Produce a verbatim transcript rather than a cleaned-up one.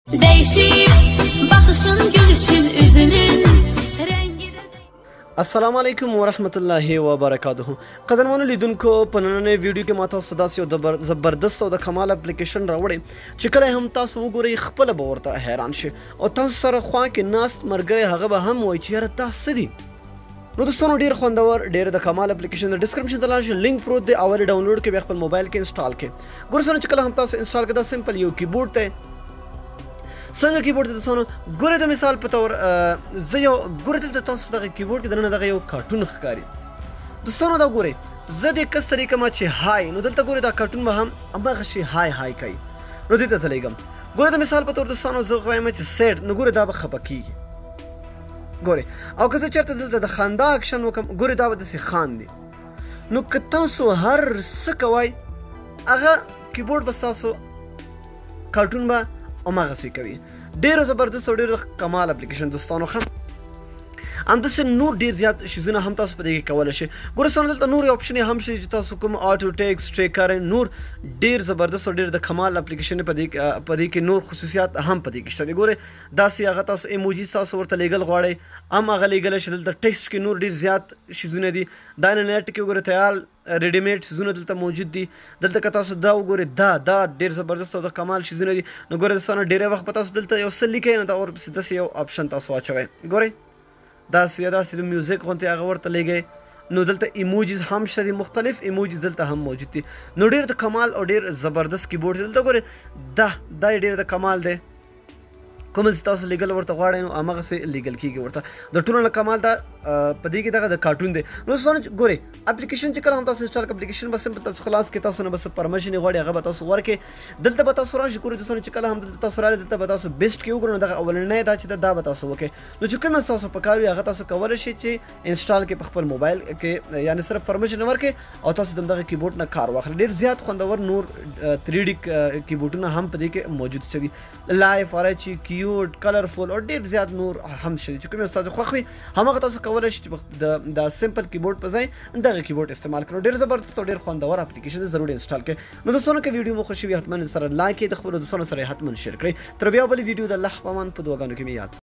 السلام علیکم ورحمت الله وبرکاته. قدرمنو لیدونکو په نننۍ ویډیو کې ماته تاسو داسې یو زبردست او د کمال اپلیکیشن راوړی چې کله هم تاسو وګورئ خپله به ورته حیران شئ او تاسو سره خوا کې ناست ملګری هغه به هم وایي چې یاره دا څه دي. نو دوستانو ډېر خوندور ډېر د کمال اپلیکیشن د ډسکرپشن ته لاړ شئ، لینک پروت دی، اول یې ډاونلوډ کړئ، بیا خپل موبایل کې انسټال کړئ. ګورئ سره چې کله هم تاسو انسټال کړئ دا سمپل یو کیبورډ دی. څنګه کیبورډ ته دوستانو ګورئ د مثال په تور زه یو ګورئ دلته تاسو دغه کیبورډ کې دننه دغه یو کارټون ښکاري. دوستانو دا ګورئ زه دې کس طریقه ما چې های نو دلته ګورئ دا کارټون به هم هماغه شي های های کوي. نو دې ته ځلیږم. ګورئ د مثال په تور دوستانو زه وایم چې سیټ نو ګورئ دا به خفه کېږي. ګورئ او که زه چېرته دلته د خندا اکشن وکړم ګورئ دا به داسې خاندي. نو که تاسو هر څه کوئ هغه کیبورډ به ستاسو کارټون به هماغسې کوي. ډېر زبردست او ډېر کمال اپلیکیشن دوستانو. ښه همداسې نور ډېر زیات شیزونه هم تاسو په دې کې کولی شئ. ګوره سره دلته نور اپشن هم شته چې تاسو کوم آټو ټیکس ټریکر نور ډېر زبردست او ډېر د کمال اپلیکیشن په دې په دې کې نور خصوصیات هم په دې کې شته دي. ګورئ داسې هغه تاسو ایموجي تاسو ورته لیږل غواړئ هم هغه لیږلی شئ. دلته ټیکسټ کې نور ډېر زیات شیزونه دي. دا نه نیټ کې وګورئ تیار ریډي میډ شیزونه دلته موجود دي. دلته که تاسو دا وګورئ دا دا ډېر زبردست او د کمال شیزونه دي. نو ګورئ دوستانو ډېری وخت په تاسو دلته یو څه لیکئ نو دا ورپسې داسې یو اپشن تاسو واچوئ. ګورئ داسې یا داسې د میوزیک غوندې هغه ورته لیږئ. نو دلته ایموجیز هم شته دي، مختلف ایموجیز دلته هم موجود دي. نو ډېر د کمال او ډېر زبردست کیبورډ دی. دلته ګورئ دا دا یې ډېر د کمال دی. کوم چې تاسو لیږل ورته غواړئ نو هماغسې لیږل کېږي ورته. د ټولو نه کمال دا په دې کې دغه د کارټون دی. نو دوستانو ګورئ اپلیکیشن چې کله هم تاسو انسټال کړئ اپلیکیشن به سمپل تاسو خلاص کړئ. تاسو نه به څه پرمیشن یې غواړي هغه به تاسو ورکړئ. دلته به تاسو راشئ. ګورئ دوستانو چې کله هم دلته تاسو راغلئ دلته به تاسو بیسټ کې وګورئ نو دغه اولنی دا چې ده دا به تاسو وکړئ. نو چې کوم ستاسو پکار وي هغه تاسو کولی شئ چې انسټال کړئ په خپل موبایل کې، یعنې صرف پرمیشن ورکړئ او تاسو د همدغه کیبورډ نه کار واخلئ. ډېر زیات خوندور نور تھری ډي کیبورډونه هم په دې کې موجود شته دي. لایف آرچي کیوټ کلرفول او ډېر زیات نور هم شته دي. چې کوم ستاسو خوښ وي هماغه تاسو کولی شئ چې د دا سمپل کیبورډ په ځای دغه کیبورډ استعمال کړو. ډېر زبردست او ډېر خوندور اپلیکیشن دی، ضرور انسټال کړئ. نو دوستانو که ویډیو مو خوښ وي حتما سره لایک کړئ، د خپلو دوستانو سره یې حتما شیر کړئ. تر بیا بلې ویډیو د الله په امان په دعاګانو کې مې یاد